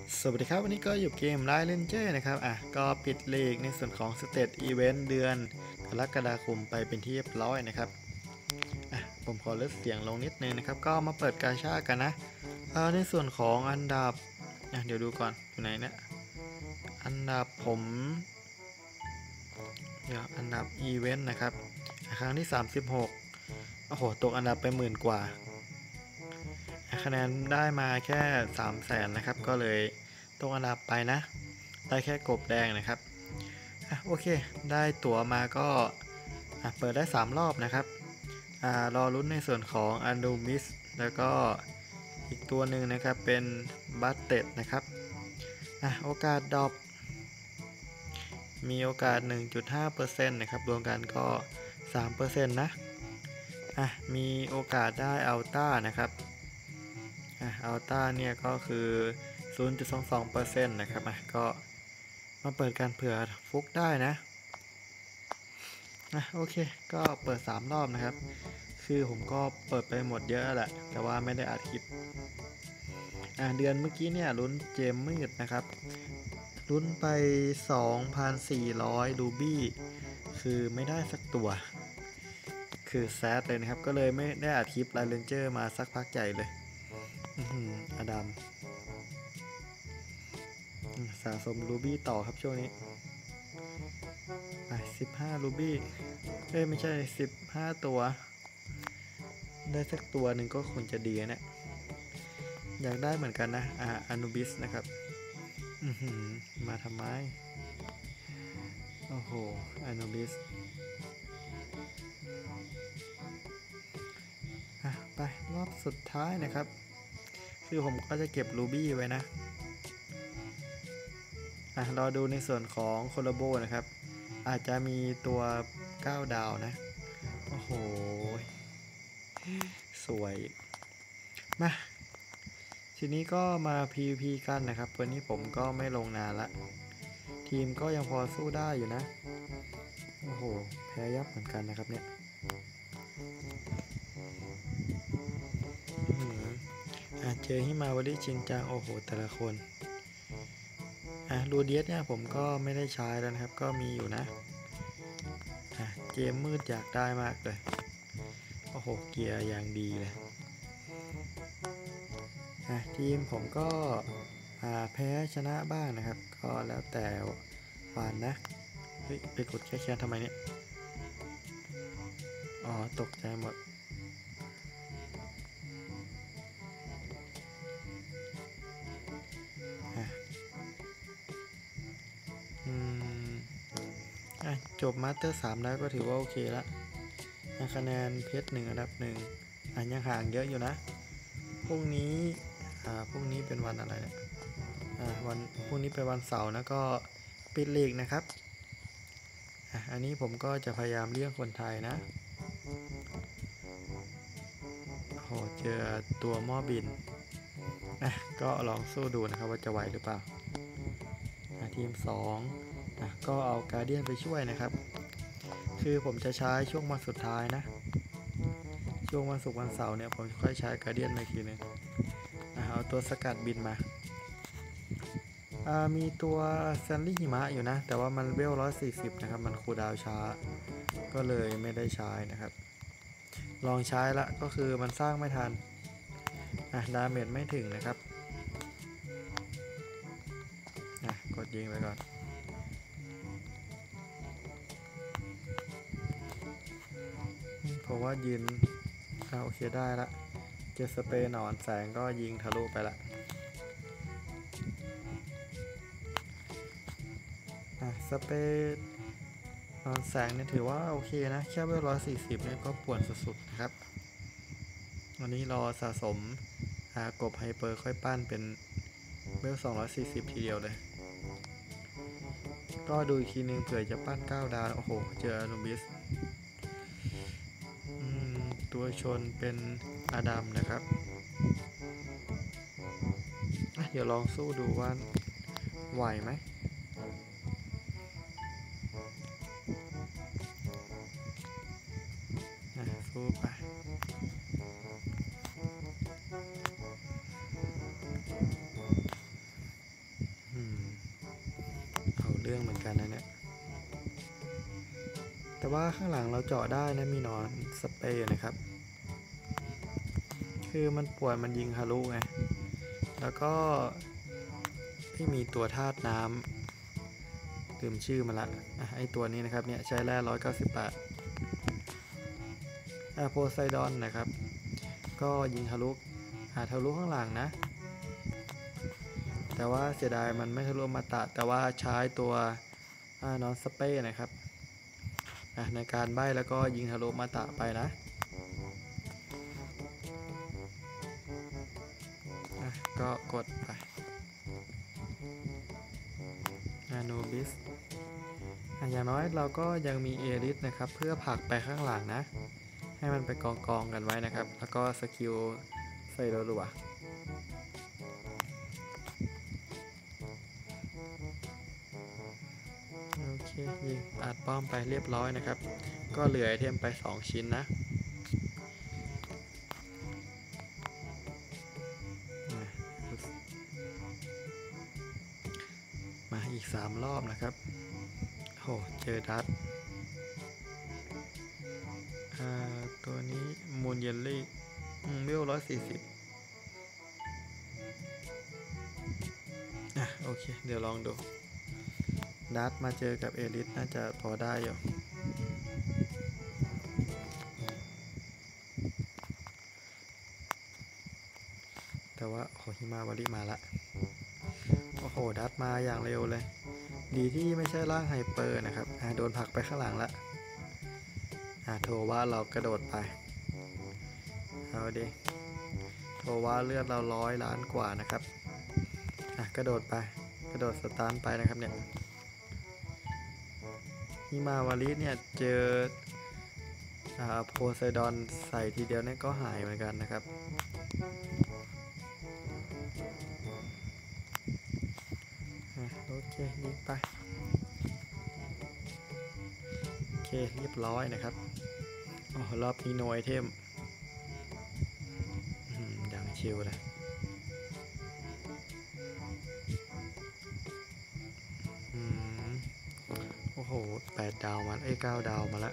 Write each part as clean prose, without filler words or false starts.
สวัสดีครับวันนี้ก็อยู่เกมไลน์เลนเจอร์นะครับก็ปิดลีกในส่วนของสเตทอีเวนต์เดือนกรกฎาคมไปเป็นที่เรียบร้อยนะครับผมขอลดเสียงลงนิดนึงนะครับก็มาเปิดกาชากันนะในส่วนของอันดับเดี๋ยวดูก่อนอยู่ไหนเนี่ยอันดับผมเดี๋ยวอันดับอีเวนต์นะครับครั้งที่36โอ้โหตกอันดับไป10,000 กว่าคะแนนได้มาแค่300,000นะครับก็เลยตกอันดับไปนะได้แค่กบแดงนะครับโอเคได้ตั๋วมาก็เปิดได้3รอบนะครับรอลุ้นในส่วนของอันดูมิสแล้วก็อีกตัวหนึ่งนะครับเป็นบัตเต็ดนะครับโอกาสดรอปมีโอกาส 1.5% นะครับรวมกันก็ 3% นะมีโอกาสได้อัลต้านะครับอัลต้าเนี่ยก็คือ 0.22% นะครับก็มาเปิดการเผื่อฟุกได้นะโอเคก็เปิด3รอบนะครับคือผมก็เปิดไปหมดเยอะแหละแต่ว่าไม่ได้อัดคลิปเดือนเมื่อกี้เนี่ยลุ้นเจมมืดนะครับลุ้นไป 2,400 รูบี้คือไม่ได้สักตัวคือแซดเลยนะครับก็เลยไม่ได้อัดคลิปไลน์เลนเจอร์มาสักพักใหญ่เลยอดัมสะสมรูบี้ต่อครับช่วงนี้15รูบี้ไม่ใช่15ตัวได้สักตัวหนึ่งก็คงจะดีนะอยากได้เหมือนกันนะอนูบิสนะครับมาทำไมโอ้โหอนูบิสไปรอบสุดท้ายนะครับคือผมก็จะเก็บรูบี้ไว้นะรอดูในส่วนของโคโลโบนะครับอาจจะมีตัว9ดาวนะโอ้โหสวยมาทีนี้ก็มา PVP กันนะครับวันนี้ผมก็ไม่ลงนานละทีมก็ยังพอสู้ได้อยู่นะโอ้โหแพ้ยับเหมือนกันนะครับเนี่ยเจอฮิมาวาริชินจังโอ้โหแต่ละคนรูเดียสเนี่ยผมก็ไม่ได้ใช้แล้วนะครับก็มีอยู่นะเจมมืดอยากได้มากเลยโอ้โหเกียร์อย่างดีเลยทีมผมก็แพ้ชนะบ้างนะครับก็แล้วแต่วันนะเฮ้ยไปกดแค่ทำไมเนี่ยอ๋อตกใจหมดจบมาสเตอร์3แล้วก็ถือว่าโอเคละคะแนนเพชร1อันดับ1ยังห่างเยอะอยู่นะพรุ่งนี้เป็นวันอะไรเนี่ยพรุ่งนี้เป็นวันเสาร์นะก็ปิดลีกนะครับอันนี้ผมก็จะพยายามเรียกคนไทยนะโหเจอตัวหม้อบินก็ลองสู้ดูนะครับว่าจะไหวหรือเปล่าทีม2ก็เอาการเดียนไปช่วยนะครับคือผมจะใช้ช่วงวันสุดท้ายนะช่วงวันศุกร์วันเสาร์เนี่ยผมค่อยใช้การเดียนมาอีกทีนึงเอาตัวสกัดบินมามีตัวแซนลี่หิมะอยู่นะแต่ว่ามันเวล140นะครับมันคูลดาวน์ช้าก็เลยไม่ได้ใช้นะครับลองใช้ละก็คือมันสร้างไม่ทันดาเมจไม่ถึงนะครับกดยิงไปก่อนเพราะว่ายืนโอเคได้ละเจอสเปรย์หนอนแสงก็ยิงทะลุไปละสเปรย์หนอนแสงเนี่ยถือว่าโอเคนะแค่เวล140เนี่ยก็ป่วนสุดๆนะครับวันนี้รอสะสมกบไฮเปอร์ค่อยปั้นเป็นเวล240ทีเดียวเลยก็ดูอีกทีนึงเผื่อจะปั้น9ดาวโอ้โหเจออนูบิสตัวชนเป็นอดัมนะครับเดี๋ยวลองสู้ดูว่าไหวไหมสู้ไปรื่องเหมือนกันนะเนี่ยแต่ว่าข้างหลังเราเจาะได้นะมีหนอนสเปรย์นะครับคือมันป่วนมันยิงทะลุไงแล้วก็ที่มีตัวธาตุน้ำลืมชื่อมันละไอตัวนี้นะครับเนี่ยใช้แร่198โพไซดอนนะครับก็ยิงทะลุทะลุข้างหลังนะแต่ว่าเสียดายมันไม่ทะลุมาตะแต่ว่าใช้ตัวนอนสเปรย์นะครับในการใบ้แล้วก็ยิงทะลุมาตะไปนะก็กดไปอานูบิสอย่างน้อยเราก็ยังมีเอริสนะครับเพื่อผลักไปข้างหลังนะให้มันไปกองกันไว้นะครับแล้วก็สกิลใส่รัวโอเคยิงอัดป้อมไปเรียบร้อยนะครับก็เหลือไอเทมไป2ชิ้นนะมาอีก3รอบนะครับโหเจอดัตตัวนี้มูนเยลลี่วิว140โอเคเดี๋ยวลองดูดัตมาเจอกับเอลิสน่าจะพอได้อยู่แต่ว่าโหฮิมาวาริมาละโอ้โหดัตมาอย่างเร็วเลยดีที่ไม่ใช่ร่างไฮเปอร์นะครับโดนผลักไปข้างหลังละโทว่าเรากระโดดไปเอาดิโทว่าเลือดเรา100 ล้านกว่านะครับกระโดดไปกระโดดสตาร์ทไปนะครับเนี่ยฮิมาวาริเนี่ยเจอโพไซดอนใส่ทีเดียวเนี่ยก็หายเหมือนกันนะครับโอเคยิงไปโอเคเรียบร้อยนะครับรอบนี้โนไอเทมอย่างชิลเลยโอ้โห8 ดาวมา9 ดาวมาแล้ว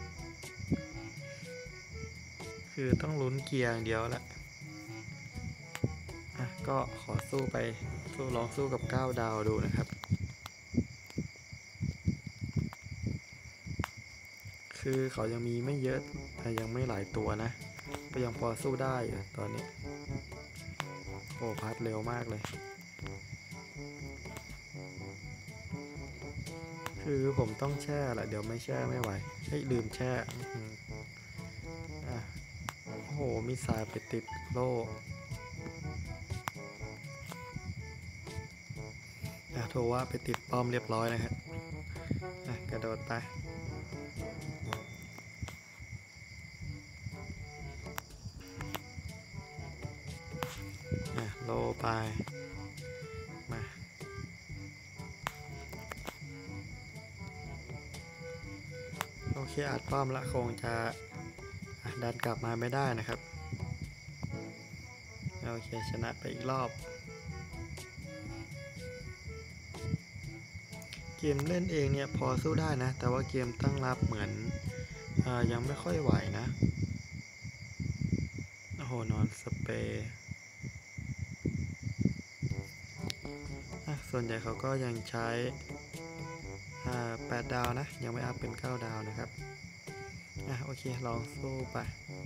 คือต้องลุ้นเกียร์อย่างเดียวละก็ขอสู้ไปลองสู้กับ9 ดาวดูนะครับคือเขายังมีไม่เยอะแต่ยังไม่หลายตัวนะก็ยังพอสู้ได้ตอนนี้โอ้พัดเร็วมากเลยคือผมต้องแช่แหละเดี๋ยวไม่แช่ไม่ไหวลืมแช่โอ้โหมีสายไปติดโล่โทรว่าไปติดป้อมเรียบร้อยนะครับกระโดดไปโล่ไปมาโอเคอัดป้อมละคงจะดันกลับมาไม่ได้นะครับโอเคชนะไปอีกรอบเกมเล่นเองเนี่ยพอสู้ได้นะแต่ว่าเกมตั้งรับเหมือนยังไม่ค่อยไหวนะโอ้โหนอนสเปรย์ส่วนใหญ่เขาก็ยังใช้8 ดาวนะยังไม่อัพเป็น9 ดาวนะครับโอเคลองสู้ไป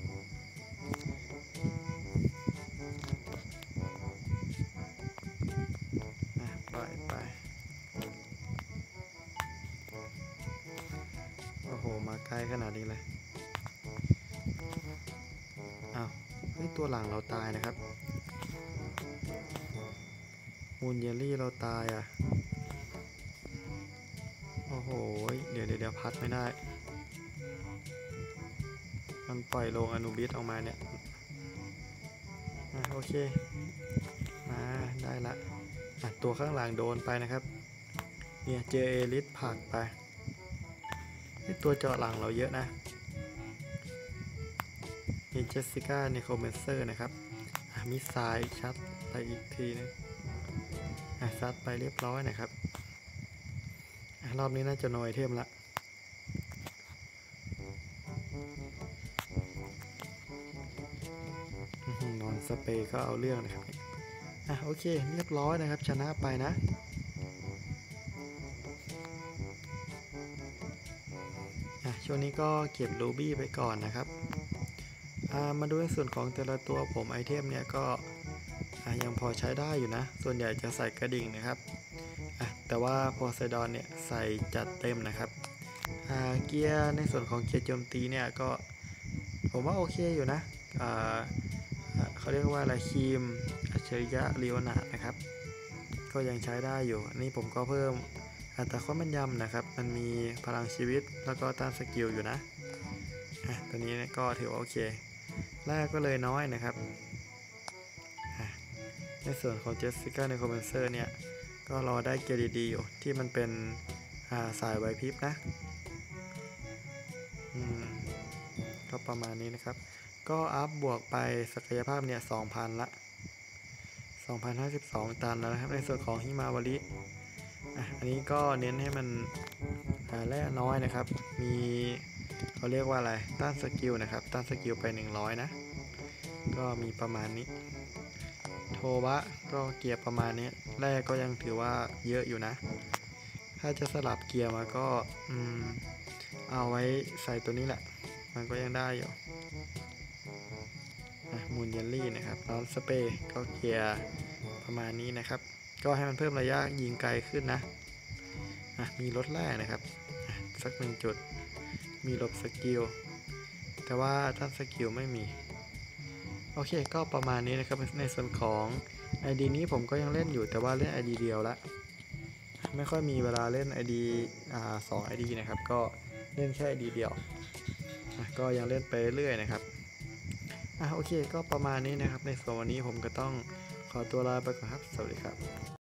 ปล่อยไปโอ้โหมาใกล้ขนาดนี้เลยตัวหลังเราตายนะครับมูนเยลลี่เราตายโอ้โหเดี๋ยวพัดไม่ได้มันปล่อยลงอนูบิสออกมาเนี่ยโอเคมาได้ละตัวข้างหลังโดนไปนะครับเนี่ยเจอเอลิสผลักไปตัวเจาะหลังเราเยอะนะมีเจสสิก้าเนโครเมนเซอร์นะครับมิสไซล์ชัดไปอีกทีนึงซัดไปเรียบร้อยนะครับรอบนี้น่าจะโนไอเทมละนอนสเปรย์ก็เอาเรื่องนะครับโอเคเรียบร้อยนะครับชนะไปนะช่วงนี้ก็เก็บรูบี้ไปก่อนนะครับมาดูในส่วนของแต่ละตัวผมไอเทมเนี่ยก็ยังพอใช้ได้อยู่นะส่วนใหญ่จะใส่กระดิ่งนะครับแต่ว่าโพไซดอนเนี่ยใส่จัดเต็มนะครับเกียร์ในส่วนของเกียร์โจมตีเนี่ยก็ผมว่าโอเคอยู่นะเขาเรียกว่าอะไรครีมอัจฉริยะลีโอนาร์ดนะครับก็ยังใช้ได้อยู่อันนี้ผมก็เพิ่มอัตราความแม่นยำนะครับมันมีพลังชีวิตแล้วก็ต้านสกิลอยู่นะตัวนี้ก็ถือว่าโอเคแรกก็เลยน้อยนะครับในส่วนของเจสสิก้าในคอมเมนเซอร์เนี่ยก็รอได้เกียร์ดีๆอยู่ที่มันเป็นสายไหวพริบนะก็ประมาณนี้นะครับก็อัพบวกไปศักยภาพเนี่ย 2,000 ละ 2,052 ตันแล้วนะครับในส่วนของฮิมาวาริอันนี้ก็เน้นให้มันแร่น้อยนะครับมีเขาเรียกว่าอะไรต้านสกิลนะครับต้านสกิลไป100นะก็มีประมาณนี้โทบะก็เกียร์ประมาณนี้แรกก็ยังถือว่าเยอะอยู่นะถ้าจะสลับเกียร์มาก็เอาไว้ใส่ตัวนี้แหละมันก็ยังได้อยู่มูนเยลลี่นะครับแล้วสเปรย์ก็เกียร์ประมาณนี้นะครับก็ให้มันเพิ่มระยะยิงไกลขึ้นนะมีลดแร่นะครับสัก1 จุดมีลบสกิลแต่ว่าท่านสกิลไม่มีโอเคก็ประมาณนี้นะครับในส่วนของ ID นี้ผมก็ยังเล่นอยู่แต่ว่าเล่น ID เดียวละไม่ค่อยมีเวลาเล่น ID 2 ID นะครับก็เล่นแค่ ID เดียวก็ยังเล่นไปเรื่อยนะครับโอเคก็ประมาณนี้นะครับในส่วนวันนี้ผมก็ต้องขอตัวลาไปก่อนครับสวัสดีครับ